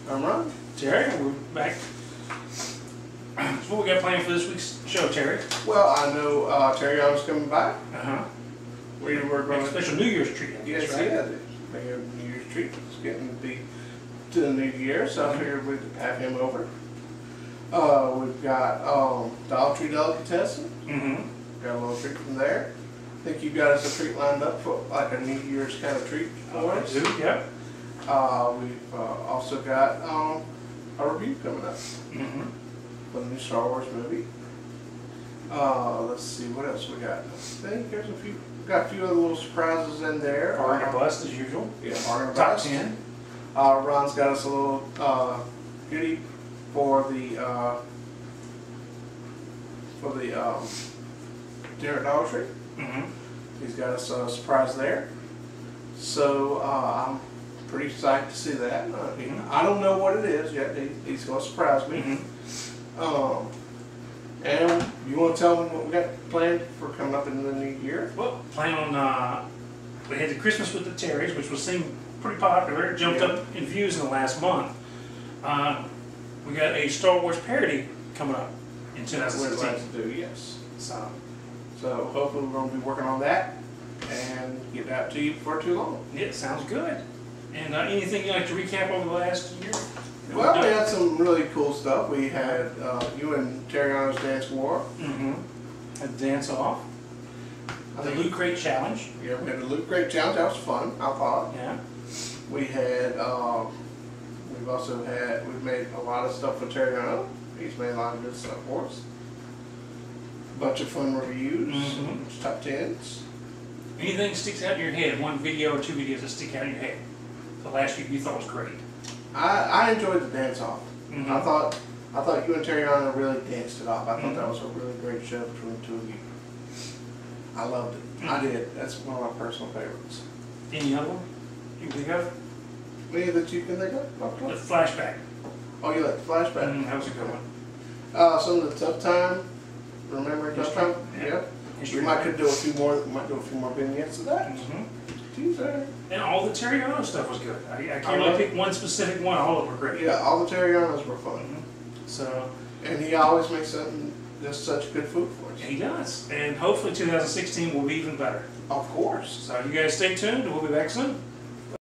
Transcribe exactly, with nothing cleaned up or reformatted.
I'm Ron. Terry, we're back. So what we got planned for this week's show, Terry? Well, I know uh, Terry Young's coming by. Uh-huh. We were going to... special New Year's treat, I guess, yes, right? Yes, yeah. Make a New Year's treat. It's getting to be to the new year, so I figured we'd have him over. Uh, we've got um, Dollar Tree Delicatessen. Mm-hmm. Got a little treat from there. I think you got us a treat lined up for like a New Year's kind of treat for us. I do, yep. Uh, we've uh, also got um, a review coming up mm-hmm. for the new Star Wars movie. Uh, let's see what else we got. I think there's a few. We've got a few other little surprises in there. Party uh, bust as usual. Yeah, Party Top bust. ten. Uh, Ron's got us a little uh, goodie for the uh, for the um, dinner at Dollar Tree. Mm-hmm. He's got us a surprise there. So uh, I'm pretty psyched to see that. Uh, he, I don't know what it is yet. He, he's going to surprise me. Mm-hmm. um, and you want to tell me what we got planned for coming up in the new year? Well, plan on, uh, we had the Christmas with the Terrys, which was seemed pretty popular. It jumped yeah. up in views in the last month. Uh, we got a Star Wars parody coming up in two thousand sixteen. We'd like to do, yes. So, so hopefully we're going to be working on that and get that to you before too long. yeah, sounds good. And uh, anything you'd like to recap over the last year? Well, we had some really cool stuff. We had uh, you and Terry Honors Dance War. Mm-hmm. A dance off. The Loot Crate Challenge. Yeah, we had the Loot Crate Challenge. That was fun, I thought. Yeah. We had, um, we've also had, we've made a lot of stuff for Terry Honor. He's made a lot of good stuff for us. Bunch of fun reviews, mm-hmm. top tens. Anything sticks out in your head? One video or two videos that stick out in your head? The last year you thought was great. I, I enjoyed the dance off. Mm-hmm. I thought I thought you and Terry Honor really danced it off. I thought mm-hmm. that was a really great show between the two of you. I loved it. Mm-hmm. I did. That's one of my personal favorites. Any other one you think of? Any that you can think of? The flashback. Oh, you like the flashback? Mm-hmm. That was a good one. Uh, some of the tough time. Remember tough time? Yeah. yeah. History. We might could do a few more. Might do a few more vignettes of that. Mm-hmm. Tuesday. And all the Terry Ono stuff was good. I, I can't I really love pick one specific one. All of them were great. Yeah, all the Terry Onos were fun. Mm-hmm. So. And he always makes something just such good food for us. He does. And hopefully two thousand sixteen will be even better. Of course. So you guys stay tuned and we'll be back soon.